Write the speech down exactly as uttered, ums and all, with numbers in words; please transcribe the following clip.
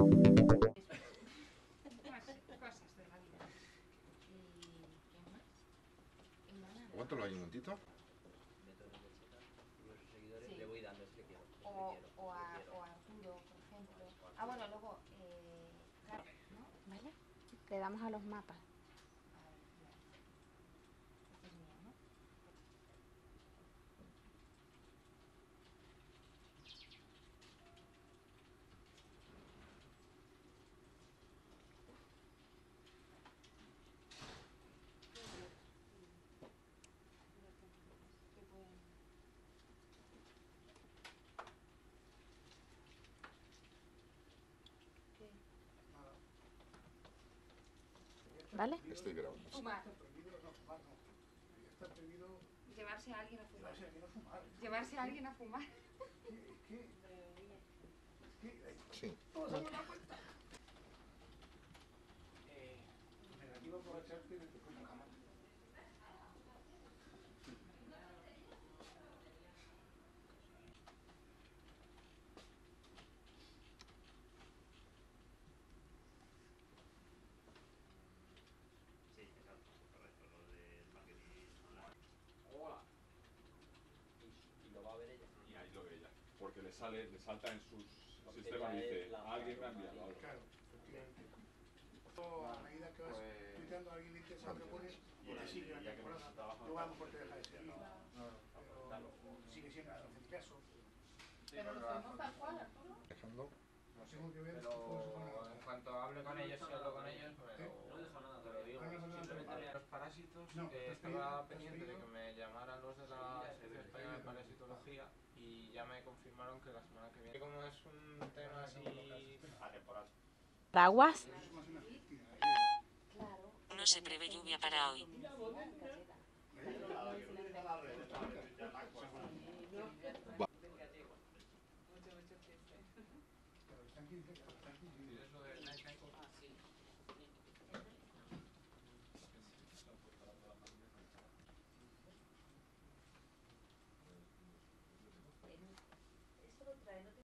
Aguántalo ahí un momentito. Sí. Le voy dando, es que quiero. Es que O, quiero, o, a, es que quiero. o a Arturo, por ejemplo. Ah, bueno, luego, eh, claro, ¿no? ¿Vale? Le damos a los mapas. A ver, ya. Este es mío, ¿no? ¿Vale? Estoy grabando. Fumar. Está prohibido Llevarse a alguien a fumar. llevarse a alguien a fumar. Llevarse a alguien a fumar. Es que, es que, es que Sí. todos hemos dado cuenta. Eh, negativo aprovecharte de tu propia cama. Sí, exacto, correcto, lo del marketing online. Hola. Y, y lo va a ver ella. Y ahí lo ve ella, porque le sale, le salta en sus Porque sistemas y ella dice, es la alguien me ha madre, enviado algo. Claro, efectivamente. A medida que vas Pues- tuiteando a alguien le interesa lo que pones, pues te sigue la ya que no temporada. se trabaja, Luego a lo mejor te deja de seguir. Claro. Pero sigue siendo a hacer caso. Pero lo hacemos tal cual, Arturo. Dejando. Tengo que ver Pero cómo se pone la en cuanto hable con ellos, si hablo con ellos, me ¿Eh? lo, No dejo nada, te lo digo. Ah, no, no, no, Simplemente no. los parásitos, No, que ¿te has estaba pedido? ¿Te has pendiente de pedido? que me llamaran los de la Asociación Española de pedido. Parasitología y ya me confirmaron que la semana que viene. Como es un tema así... Atemporal. Paraguas. Eso es más una actividad. Claro. No se prevé lluvia para hoy. Claro, están aquí, están aquí. Eso de Nike